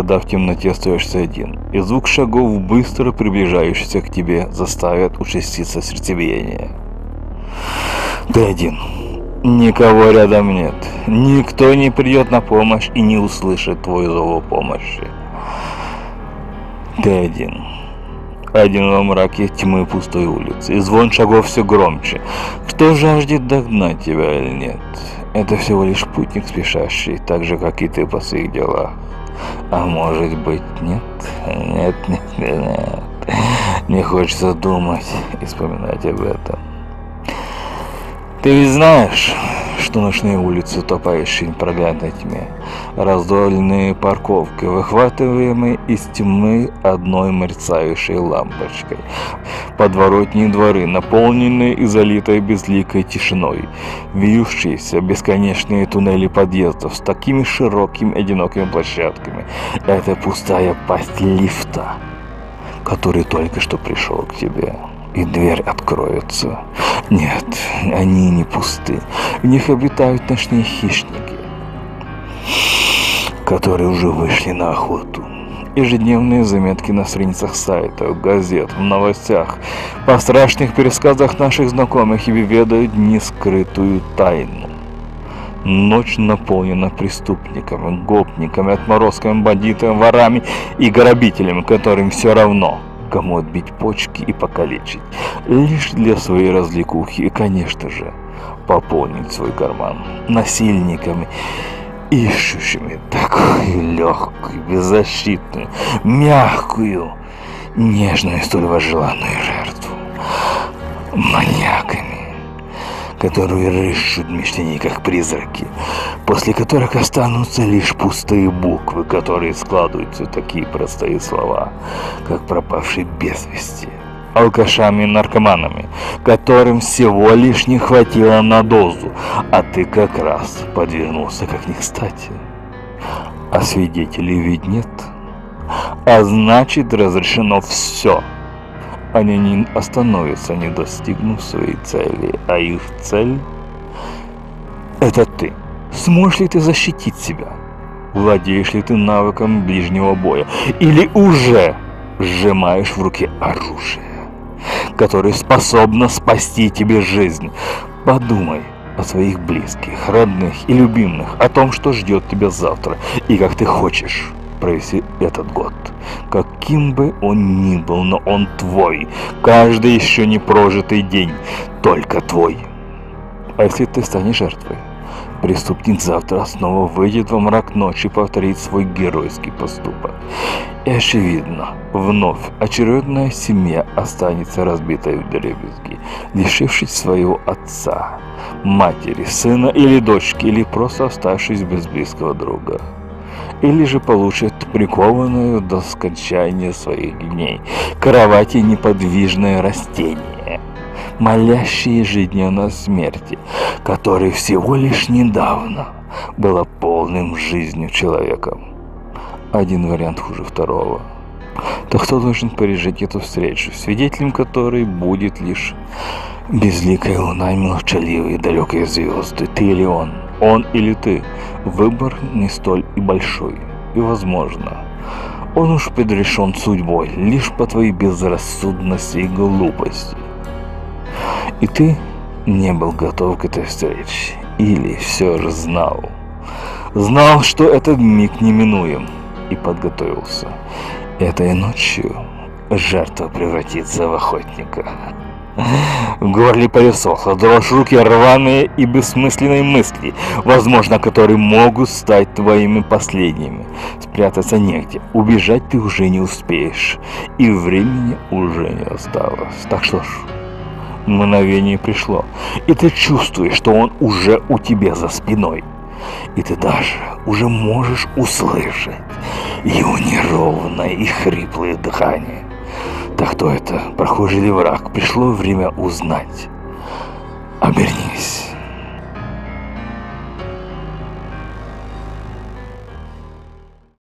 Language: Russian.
когда в темноте остаешься один, и звук шагов, быстро приближающихся к тебе, заставят участиться сердцебиение. Ты один. Никого рядом нет. Никто не придет на помощь и не услышит твой зов о помощи. Ты один. Один во мраке тьмы пустой улицы, и звон шагов все громче. Кто жаждет догнать тебя или нет? Это всего лишь путник, спешащий, так же, как и ты по своих делах. А может быть, нет? Нет. Не хочется думать и вспоминать об этом. Ты ведь знаешь, что ночные улицы, утопающие в непроглядной тьме, раздольные парковки, выхватываемые из тьмы одной мерцающей лампочкой, подворотни дворы, наполненные и залитые безликой тишиной, вьющиеся бесконечные туннели подъездов с такими широкими одинокими площадками. Это пустая пасть лифта, который только что пришел к тебе. И дверь откроется. Нет, они не пусты. В них обитают ночные хищники, которые уже вышли на охоту. Ежедневные заметки на страницах сайтов, газет, в новостях, по страшных пересказах наших знакомых и выведают нескрытую тайну. Ночь наполнена преступниками, гопниками, отморозками, бандитами, ворами и грабителями, которым все равно, кому отбить почки и покалечить, лишь для своей развлекухи и, конечно же, пополнить свой карман насильниками, ищущими такую легкую, беззащитную, мягкую, нежную и столь возжеланную жертву, маньяками, которые рыщут в мечтании, как призраки, после которых останутся лишь пустые буквы, которые складываются в такие простые слова, как пропавший без вести, алкашами и наркоманами, которым всего лишь не хватило на дозу, а ты как раз подвернулся как ни кстати. А свидетелей ведь нет, а значит разрешено все. Они не остановятся, не достигнув своей цели, а их цель – это ты. Сможешь ли ты защитить себя? Владеешь ли ты навыком ближнего боя? Или уже сжимаешь в руке оружие, которое способно спасти тебе жизнь? Подумай о своих близких, родных и любимых, о том, что ждет тебя завтра и как ты хочешь провести этот год. Каким бы он ни был, но он твой. Каждый еще не прожитый день только твой. А если ты станешь жертвой? Преступник завтра снова выйдет во мрак ночи и повторит свой геройский поступок. И очевидно, вновь очередная семья останется разбитой вдребезги, лишившись своего отца, матери, сына или дочки, или просто оставшись без близкого друга. Или же получит прикованную до скончания своих дней к кровати неподвижное растение, молящее ежедневно о смерти, который всего лишь недавно было полным жизнью человеком. Один вариант хуже второго. То кто должен пережить эту встречу, свидетелем которой будет лишь безликая луна и молчаливые далекие звезды? Ты или он или ты? Выбор не столь и большой, и возможно, он уж предрешен судьбой лишь по твоей безрассудности и глупости. И ты не был готов к этой встрече, или все же знал, что этот миг неминуем, и подготовился. Этой ночью жертва превратится в охотника. В горле пересохло, дрожь руки, рваные и бессмысленные мысли, возможно, которые могут стать твоими последними. Спрятаться негде, убежать ты уже не успеешь, и времени уже не осталось. Так что ж, мгновение пришло, и ты чувствуешь, что он уже у тебя за спиной. И ты даже уже можешь услышать его неровное и хриплое дыхание. Так кто это, прохожий или враг? Пришло время узнать. Обернись.